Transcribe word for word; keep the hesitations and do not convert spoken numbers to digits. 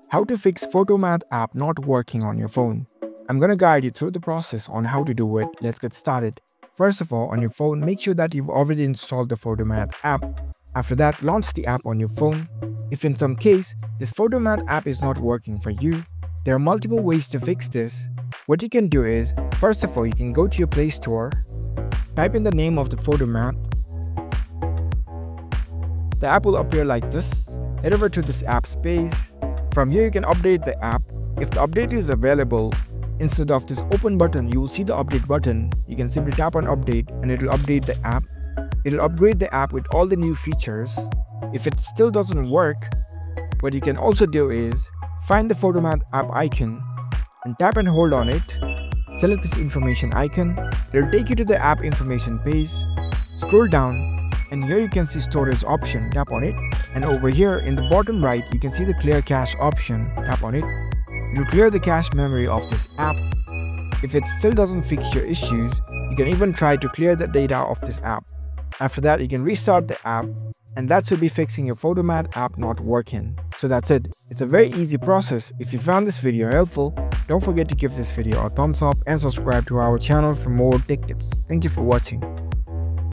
How to fix PhotoMath app not working on your phone. I'm gonna guide you through the process on how to do it. Let's get started. First of all, on your phone, make sure that you've already installed the PhotoMath app. After that, launch the app on your phone. If in some case, this PhotoMath app is not working for you, there are multiple ways to fix this. What you can do is, first of all, you can go to your Play Store, type in the name of the PhotoMath. The app will appear like this. Head over to this app space. From here, you can update the app. If the update is available, instead of this open button, you will see the update button. You can simply tap on update and it will update the app. It will upgrade the app with all the new features. If it still doesn't work, what you can also do is find the PhotoMath app icon and tap and hold on it. Select this information icon. It will take you to the app information page. Scroll down and here you can see storage option. Tap on it. And over here in the bottom right, you can see the clear cache option. Tap on it. It will clear the cache memory of this app. If it still doesn't fix your issues, you can even try to clear the data of this app. After that, you can restart the app, and that should be fixing your PhotoMath app not working. So that's it. It's a very easy process. If you found this video helpful, don't forget to give this video a thumbs up and subscribe to our channel for more tech tips. Thank you for watching.